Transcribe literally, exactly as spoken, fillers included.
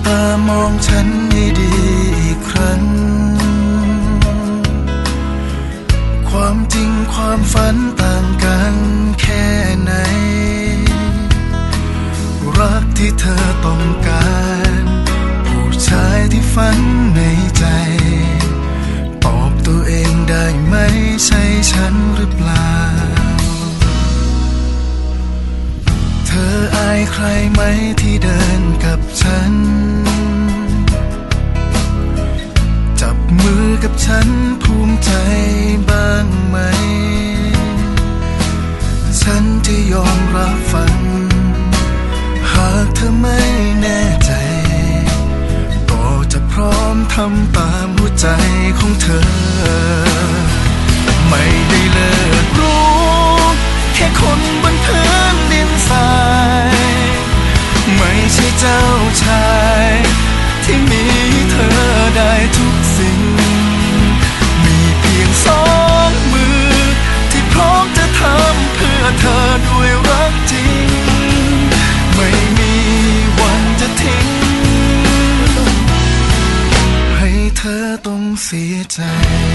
ามองฉันให้ดีอีกครั้งความจริงความฝันต่างกันแค่ไหนรักที่เธอต้องการผู้ชายที่ฝันในใจตอบตัวเองได้ไหมใช่ฉันหรือเปล่าเธออายใครไหมที่เดินกับฉันจับมือกับฉันภูมิใจบ้างไหมฉันจะยอมรับฟังหากเธอไม่แน่ใจก็จะพร้อมทำตามหัวใจของเธอไม่ได้เลิกรู้แค่คนบนพื้นดินทรายไม่ใช่เจ้าชายที่มีเธอได้ทุกสิ่งมีเพียงสองมือที่พร้อมจะทำเพื่อเธอด้วยรักจริงไม่มีวันจะทิ้งให้เธอต้องเสียใจ